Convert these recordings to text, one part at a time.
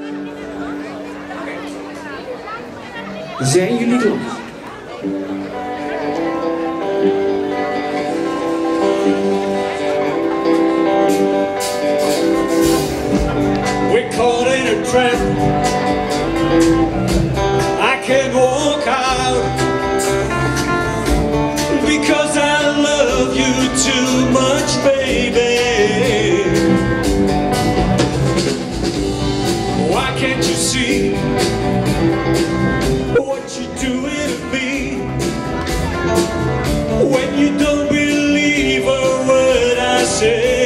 Zijn jullie klaar? We're caught in a trap. I can't walk out because I love you too much, baby. Why can't you see what you're doing to me when you don't believe a word I say?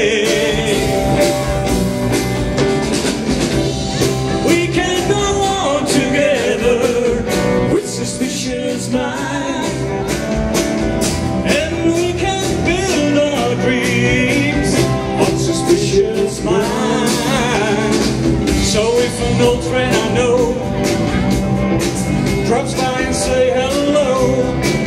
We can go on together with suspicious minds, and we can build our dreams on suspicious minds. So if an old friend I know drops by and say hello,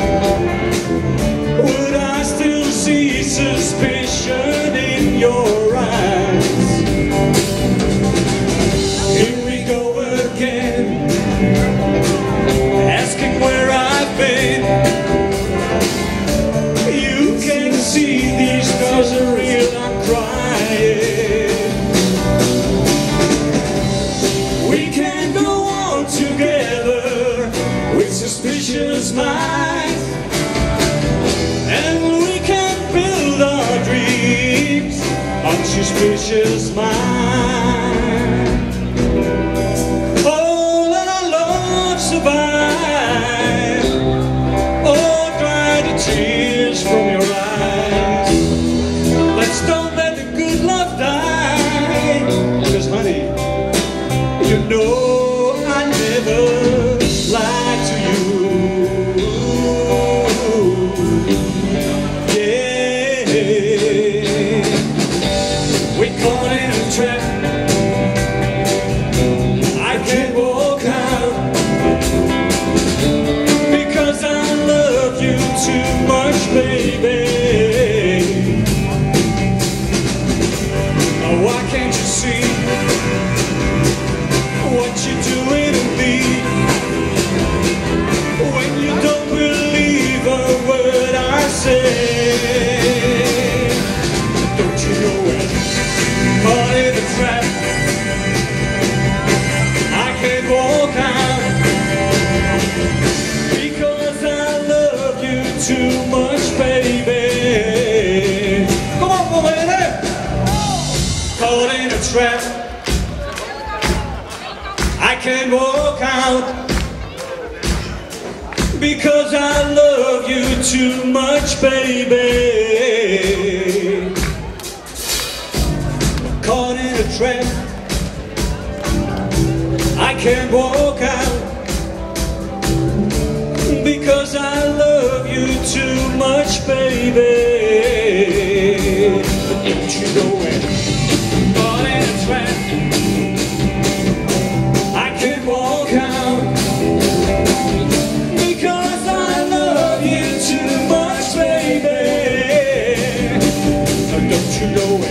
would I still see suspicion in your eyes? Here we go again, asking where I've been. You can see these stars are real, I'm crying. We can go on together with suspicious minds, and we can build our dreams on suspicious minds. Oh, let our love survive. Oh, dry the tears from your eyes. Let's don't let the good love die, 'cause honey, you know I never lied to you. Yeah, we're caught in a trap. I can't walk out because I love you too much, baby. Why can't you see what you're doing to me when you don't believe a word I say? Don't you know we're caught in a trap? I can't walk out because I love you too much, baby. Come on, baby. Caught in a trap. I can't walk out because I love you too much, baby. Caught in a trap. I can't walk out because I love you too much, baby. Don't you know it? Caught in a trap. I can't walk out because I love you too much, baby. Don't you know